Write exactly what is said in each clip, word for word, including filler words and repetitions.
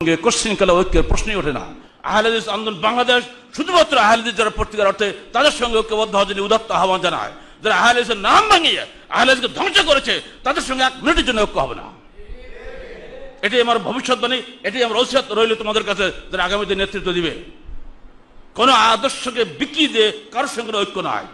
Question কালে ঐক্যের প্রশ্নই ওঠে না। আহলে হাদিস আন্দোলন বাংলাদেশ শুধুমাত্র আহলে হাদিস যারা প্রত্যেকের অর্থে তাদের সঙ্গে ঐক্যবদ্ধ হওয়ার জন্য উদাত্ত আহ্বান জানায়। যারা আহলে হাদিসের নাম ভাঙিয়ে আহলে হাদিসকে ধ্বংস করেছে তাদের সঙ্গে এক মিনিটের জন্য ঐক্য হবে না। এটাই আমার ভবিষ্যৎবাণী, এটাই আমার ওসিয়ত রইল তোমাদের কাছে যারা আগামীতে নেতৃত্ব দিবে। কোন আদর্শকে বিক্রি দিয়ে কারোর সঙ্গে ঐক্য নয়।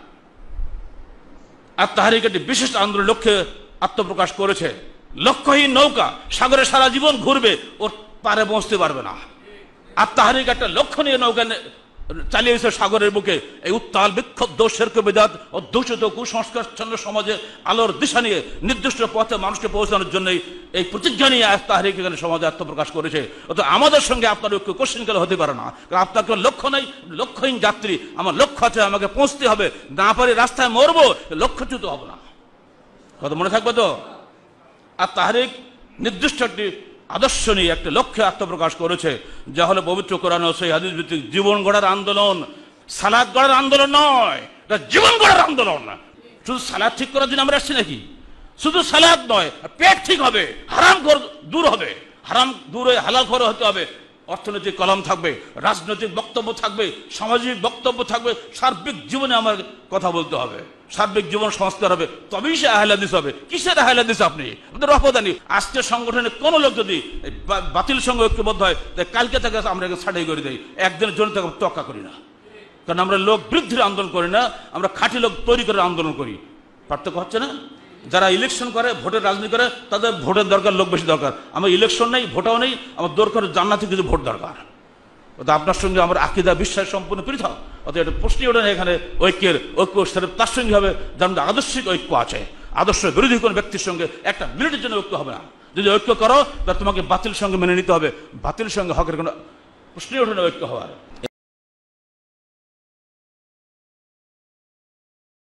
আর তাহরিক একটি বিশেষ আন্দোলন লক্ষ্যে আত্মপ্রকাশ করেছে। লক্ষ্যহীন নৌকা সাগরে সারা জীবন ঘুরবে, ওর পারে পৌঁছতে পারবে না। আর তাহরিক একটা লক্ষ্য নিয়ে নৌকা চালিয়েছে সাগরের বুকে। এই উত্তাল বিক্ষুব্ধ শিরক বিদআত ও দূষিত কুসংস্কারচ্ছন্ন সমাজে আলোর দিশা নিয়ে নির্দিষ্ট পথে মানুষকে পৌঁছানোর জন্যই এই প্রতিজ্ঞা নিয়ে তাহরিক এখানে সমাজে আত্মপ্রকাশ করেছে। অত আমাদের সঙ্গে আপনার ঐক্য কোশ্চিন কালে হতে পারে না, কারণ আপনার কোনো লক্ষ্য নেই। লক্ষ্যহীন যাত্রী, আমার লক্ষ্য আছে, আমাকে পৌঁছতে হবে, না পারে রাস্তায় মরবো, লক্ষ্যচ্যুত হবো না। কথা মনে থাকবে তো? আর তাহরিক নির্দিষ্ট একটি আদর্শ নিয়ে একটা লক্ষ্যে আত্মপ্রকাশ করেছে, যা হলো পবিত্র কোরআন ও সেই হাদিস ভিত্তিক জীবন গড়ার আন্দোলন। সালাত গড়ার আন্দোলন নয়, এটা জীবন গড়ার আন্দোলন। শুধু সালাত ঠিক করার জন্য আমরা আসছি নাকি? শুধু সালাত নয়, পেট ঠিক হবে, হারাম দূর হবে, হারাম দূর হয়ে হালাল খোর হতে হবে। অর্থনৈতিক কলম থাকবে, রাজনৈতিক বক্তব্য থাকবে, সামাজিক বক্তব্য থাকবে, সার্বিক জীবনে আমার কথা বলতে হবে, সার্বিক জীবন সংস্কার হবে, তবেই সে আহলে হাদিস হবে। কিসের আহলে হাদিস? আপনি আপনাদের রফদানি আজকের সংগঠনে কোন লোক যদি বাতিল সঙ্গে ঐক্যবদ্ধ হয়, তাই কালকে তাকে আমরা ছাড়াই করে দিই, একদিনের জন্য তাকে তোয়াক্কা করি না। কারণ আমরা লোক বৃদ্ধির আন্দোলন করি না, আমরা খাঁটি লোক তৈরি করে আন্দোলন করি। পার্থক্য হচ্ছে না? যারা ইলেকশন করে, ভোটের রাজনীতি করে, তাদের ভোটের দরকার, লোক বেশি দরকার। আমার ইলেকশন নেই, ভোটাও নেই, আমার দরকার জান্নাতে কিছু ভোট দরকার। অর্থাৎ আপনার সঙ্গে আমার আকীদা বিশ্বাস সম্পূর্ণ পৃথক। অর্থাৎ এটা প্রশ্নই ওঠে না এখানে ঐক্যের। ঐক্য সেটা তার সঙ্গে হবে যার মধ্যে আদর্শিক ঐক্য আছে। আদর্শ বিরোধী কোনো ব্যক্তির সঙ্গে একটা মিনিটের জন্য ঐক্য হবে না। যদি ঐক্য করো তাহলে তোমাকে বাতিল সঙ্গে মেনে নিতে হবে। বাতিল সঙ্গে হকের কোনো প্রশ্নই ওঠে না ঐক্য হওয়ার।